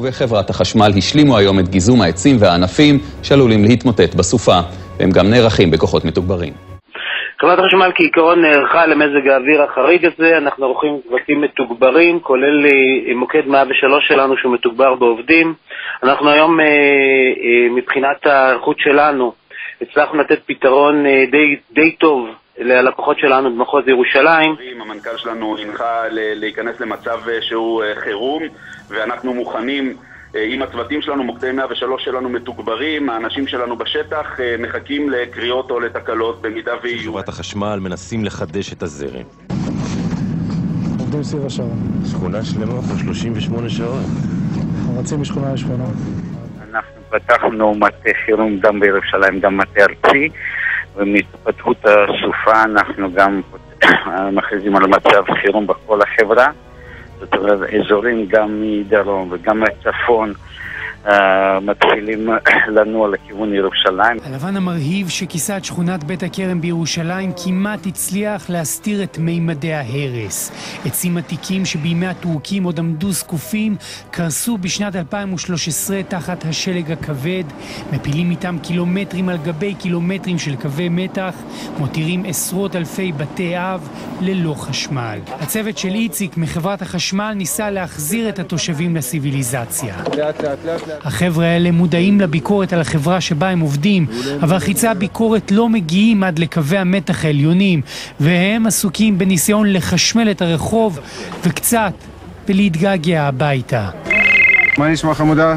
ובחברת החשמל השלימו היום את גיזום העצים והענפים שעלולים להתמוטט בסופה, והם גם נערכים בכוחות מתוגברים. חברת החשמל כעיקרון נערכה למזג האוויר החריג הזה. אנחנו עורכים צוותים מתוגברים, כולל מוקד 103 שלנו שהוא מתוגבר בעובדים. אנחנו היום מבחינת ההיערכות שלנו הצלחנו לתת פתרון די טוב ללקוחות שלנו במחוז ירושלים. המנכ"ל שלנו הנחה להיכנס למצב שהוא חירום, ואנחנו מוכנים עם הצוותים שלנו, מוקדי 103 שלנו מתוגברים, האנשים שלנו בשטח מחכים לקריאות או לתקלות במידה ויהיו. חברת החשמל מנסים לחדש את הזרם. עובדים סביב השעון. שכונה שלמה פה 38 שעות. רצים משכונה לשכונה. אנחנו פתחנו מטה חירום גם בירושלים, גם מטה ארצי, ומהתפתחות הסופה אנחנו גם מכריזים על מצב חירום בכל החברה. זאת אומרת, אזורים גם מדרום וגם מהצפון מתחילים לנוע לכיוון ירושלים. הלבן המרהיב שכיסה את שכונת בית הכרם בירושלים כמעט הצליח להסתיר את מימדי ההרס. עצים עתיקים שבימי הטורקים עוד עמדו זקופים קרסו בשנת 2013 תחת השלג הכבד, מפילים איתם קילומטרים על גבי קילומטרים של קווי מתח, מותירים עשרות אלפי בתי אב ללא חשמל. הצוות של איציק מחברת החשמל ניסה להחזיר את התושבים לסיביליזציה. החבר'ה האלה מודעים לביקורת על החברה שבה הם עובדים, אבל חיצי הביקורת לא מגיעים עד לקווי המתח העליונים, והם עסוקים בניסיון לחשמל את הרחוב וקצת בלהתגעגע הביתה. מה נשמע חמודה?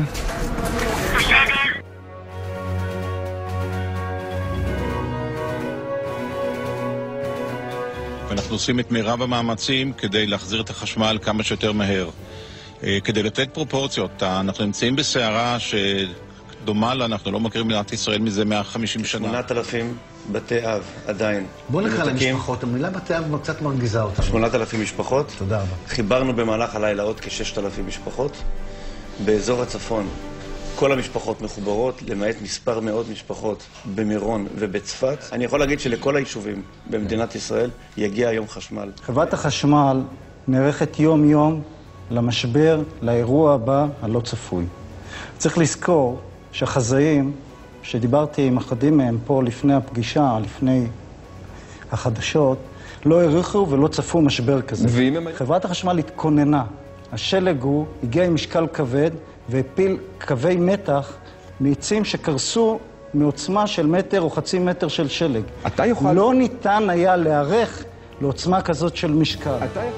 ואנחנו עושים את מירב המאמצים כדי להחזיר את החשמל כמה שיותר מהר. כדי לתת פרופורציות, אנחנו נמצאים בסערה שדומה לה, אנחנו לא מכירים מדינת ישראל מזה 150 שנה. 8,000 בתי אב עדיין. בוא נקרא למשפחות, המילה בתי אב קצת מרגיזה אותנו. 8,000 משפחות. תודה רבה. חיברנו במהלך הלילה עוד כ-6,000 משפחות. באזור הצפון כל המשפחות מחוברות, למעט מספר מאוד משפחות במירון ובצפת. אני יכול להגיד שלכל היישובים במדינת ישראל יגיע היום חשמל. חברת החשמל נערכת יום-יום למשבר, לאירוע הבא הלא צפוי. צריך לזכור שהחזאים, שדיברתי עם אחדים מהם פה לפני הפגישה, לפני החדשות, לא העריכו ולא צפו משבר כזה. חברת החשמל התכוננה. השלג הוא הגיע עם משקל כבד והפיל קווי מתח מעצים שקרסו מעוצמה של מטר או חצי מטר של שלג. לא ניתן היה להיערך לעוצמה כזאת של משקל.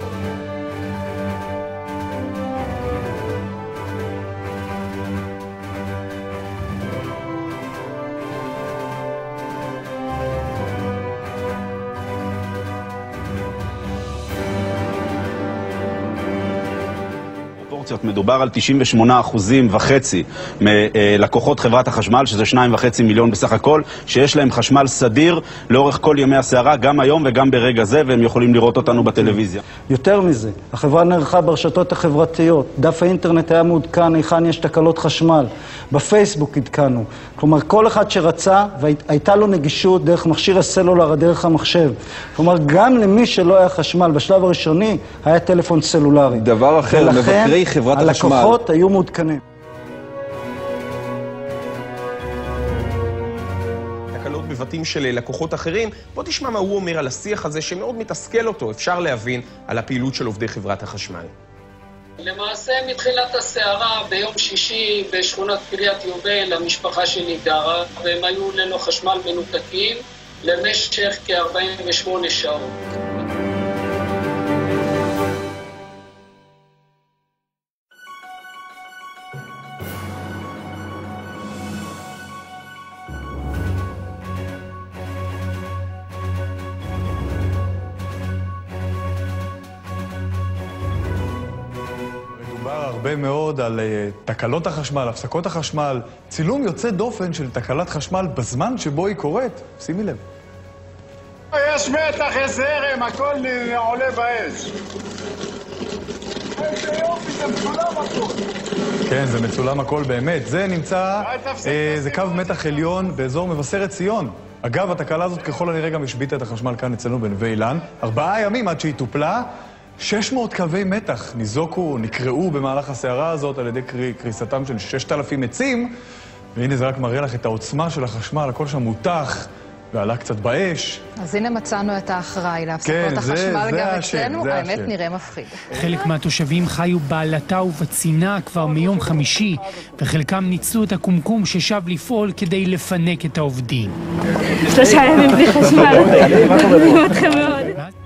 מדובר על 98.5% מלקוחות חברת החשמל, שזה 2.5 מיליון בסך הכל, שיש להם חשמל סדיר לאורך כל ימי הסערה, גם היום וגם ברגע זה, והם יכולים לראות אותנו בטלוויזיה. יותר מזה, החברה נערכה ברשתות החברתיות, דף האינטרנט היה מעודכן היכן יש תקלות חשמל, בפייסבוק עדכנו. כלומר, כל אחד שרצה והייתה לו נגישות דרך מכשיר הסלולר, דרך המחשב. כלומר, גם למי שלא היה חשמל בשלב הראשוני, היה טלפון סלולרי. דבר אחר, מבקרי חברת החשמל. הלקוחות היו מעודכנים. תקלות בבתים של לקוחות אחרים. בוא תשמע מה הוא אומר על השיח הזה שמאוד מתסכל אותו. אפשר להבין על הפעילות של עובדי חברת החשמל. למעשה מתחילת הסערה ביום שישי בשכונת קריית יובל המשפחה שלי גרה, והם היו ללא חשמל מנותקים למשך כ-48 שעות. הרבה מאוד על תקלות החשמל, הפסקות החשמל, צילום יוצא דופן של תקלת חשמל בזמן שבו היא קורית. שימי לב. יש מתח, יש זרם, הכל עולה באש. איזה יופי, זה מצולם הכל. כן, זה מצולם הכל באמת. זה נמצא, זה קו מתח עליון באזור מבשרת ציון. אגב, התקלה הזאת ככל הנראה גם השביתה את החשמל כאן אצלנו בנווה אילן. 4 ימים עד שהיא טופלה. 600 קווי מתח ניזוקו, נקראו במהלך הסערה הזאת על ידי קריסתם של 6,000 עצים, והנה זה רק מראה לך את העוצמה של החשמל, הכל שם מותח ועלה קצת באש. אז הנה מצאנו את האחראי להפסקות החשמל גם אצלנו, האמת נראה מפחיד. חלק מהתושבים חיו בעלתה ובצינה כבר מיום חמישי, וחלקם ניצלו את הקומקום ששב לפעול כדי לפנק את העובדים. 3 ימים בלי חשמל, אתם מאוד.